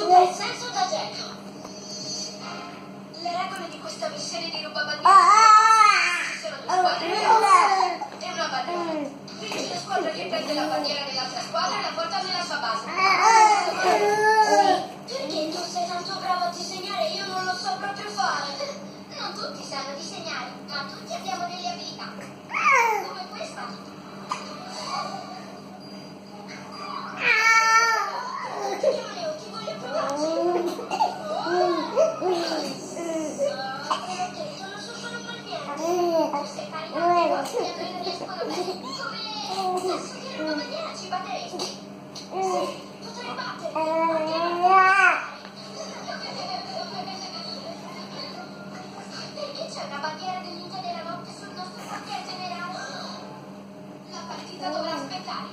aiuta il senso d'agendo. Le regole di questa missione di rubabandini sono due squadre e una bandiera. Vince la squadra che prende la bandiera dell'altra squadra e la porta nella sua base. Perché tu sei tanto bravo a disegnare e io non lo so proprio fare? Non tutti sanno disegnare, ma tutti abbiamo delle abilità. Come questa. Ti voglio provarci. Sono solo bandiera. Queste caricate cose che a noi non riescono bene. Come se dire una bandiera ci batteresti. Sì, potrei battere. Perché c'è una bandiera del ninja della notte sul nostro quartier generale? La partita dovrà aspettare.